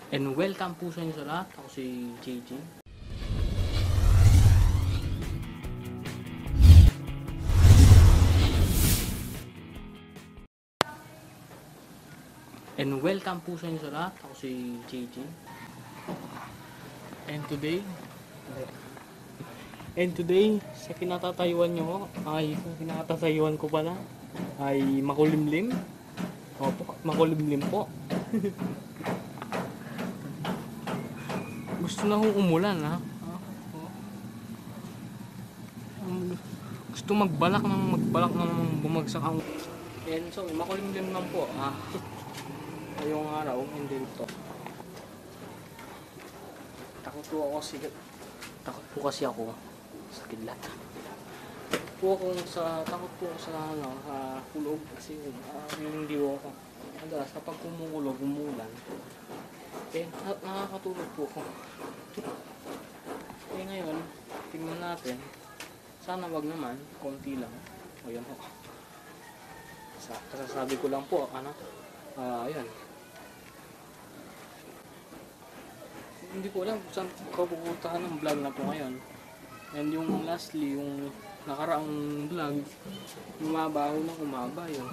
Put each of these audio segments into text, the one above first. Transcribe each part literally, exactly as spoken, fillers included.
And welcome po sa inyo sa lahat. Ako si J J. And welcome po sa inyo sa lahat. Ako si J J. And today, and today, sa kinatatayuan nyo, ay sa kinatatayuan ko pala, ay makulimlim. Opo, makulimlim po. Gusto na hong umulan, ha? Gusto magbalak ng magbalak ng bumagsak ang... And so, makulimlim lang po, ha? Ngayong araw, hindi ito. Takot po ako kasi... Takot po kasi ako sa kidlat. Takot po ako sa... Takot po ako sa, ano, sa kulog. Kasi, uh, yung hindi ako. Madalas, kapag kumukulog, umulan, eh, na- nakakatulog po ako. Eh, ngayon, tingnan natin. Sana wag naman, konti lang. O, yan po. Sa, kasasabi ko lang po, ano, ah, uh, ayan. Hindi ko alam kung saan kapupuntahan ng vlog na po ngayon. And yung lastly, yung nakaraang vlog, umabaho ng umaba yun.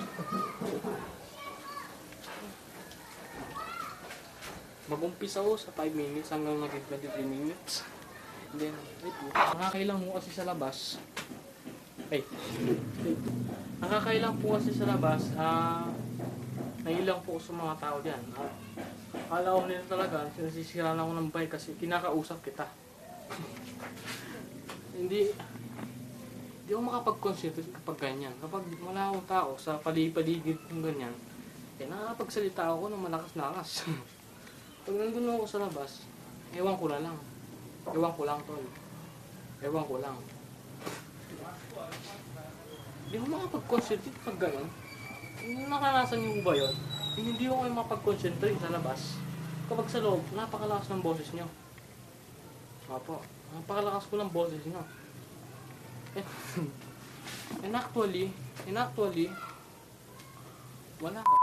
Mag-umpisa ko sa five minutes hanggang naging twenty-three minutes. And then, wait po. Nakakailang po kasi sa labas. Ay, nakakailang po kasi sa labas. Ah, uh, nailang po sa mga tao dyan. Uh, Akala ko nila talaga, nasisira na ako ng bike kasi kinakausap kita. Hindi, hindi ako makapag-concentrate kapag ganyan. Kapag wala akong tao sa paligid ng ganyan, eh nakakapagsalita ako ng malakas-lakas. Pag nandun ako sa labas, ewan ko na lang. Ewan ko lang, tol. Ewan ko lang. Hindi ako makapag-concentrate pag ganyan. Nakalasan niyo ba yun? Hindi ako kayo mapag-concentrate sa labas. Kapag sa loob, napakalakas ng boses nyo. Opo, napakalakas ko ng boses nyo. And actually, and actually, wala ako.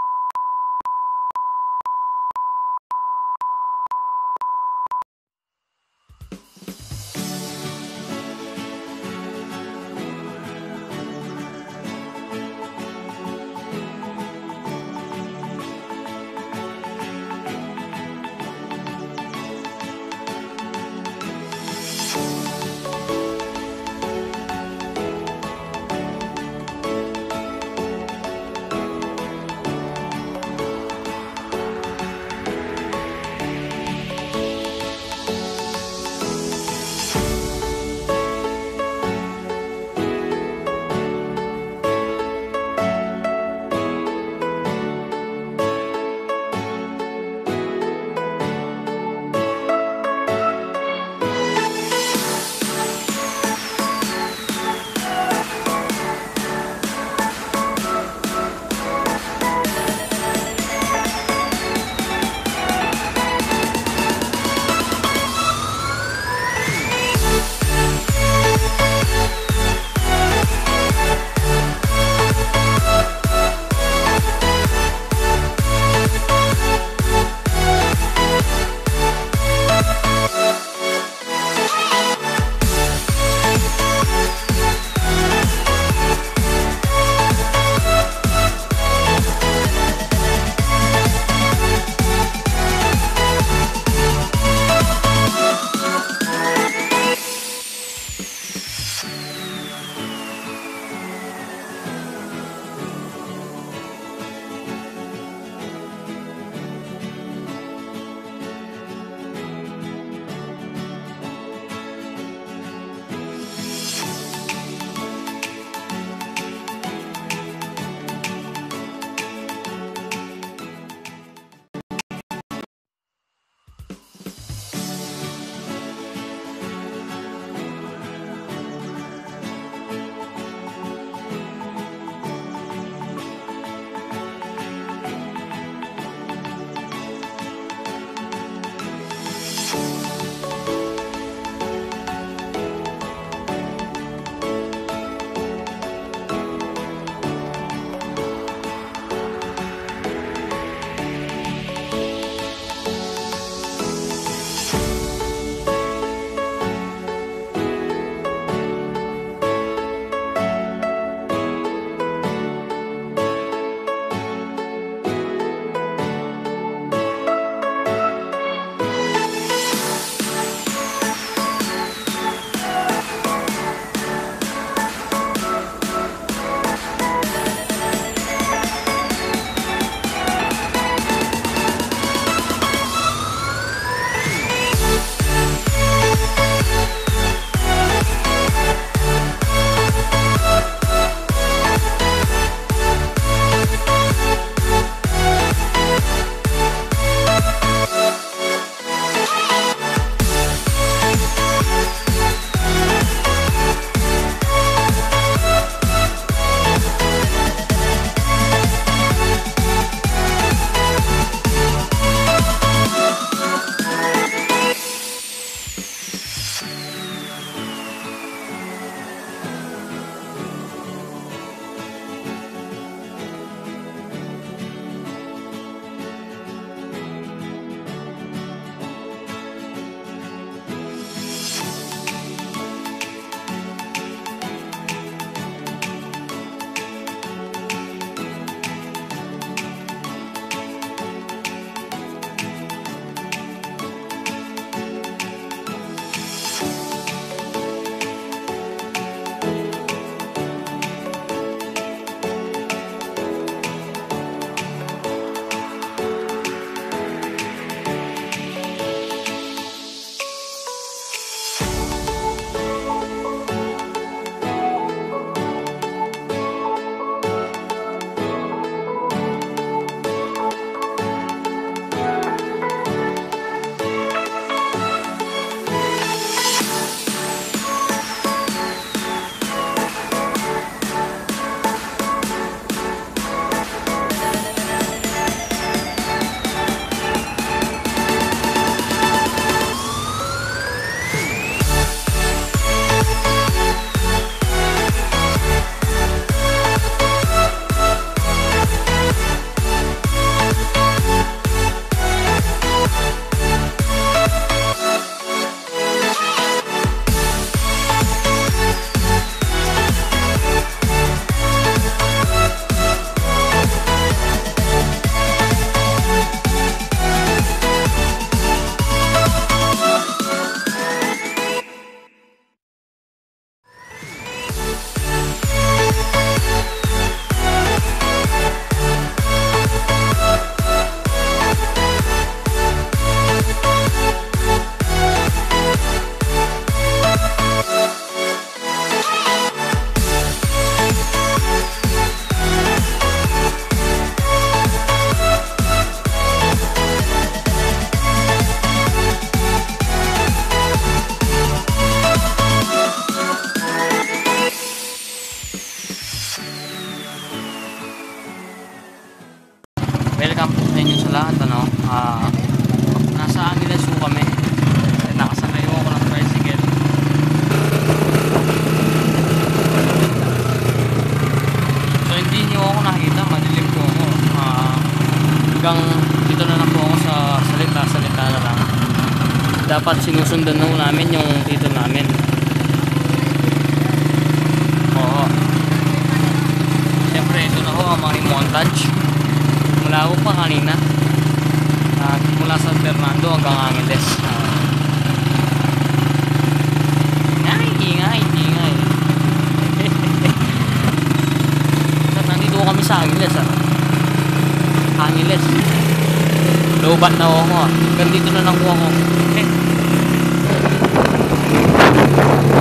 inyo sa lahat, ano, ah, nasa Angeles po kami. Eh, nakasakay ako ng tricycle. So, hindi nyo ako nakita, madilim po ako. Ah, hanggang dito na lang po ako sa salita-salita na lang. Dapat sinusundan na namin yung dito namin. Oo. Siyempre, ito na ho ang mga montage. Mula ko pa kanina. Uh, mula San Fernando hanggang Angeles. Uh, ay, ingay, ingay. So, nandito kami sa Angeles. Ah. Angeles. Lobat na ako. Ah. Hanggang dito na lang po ako. Okay.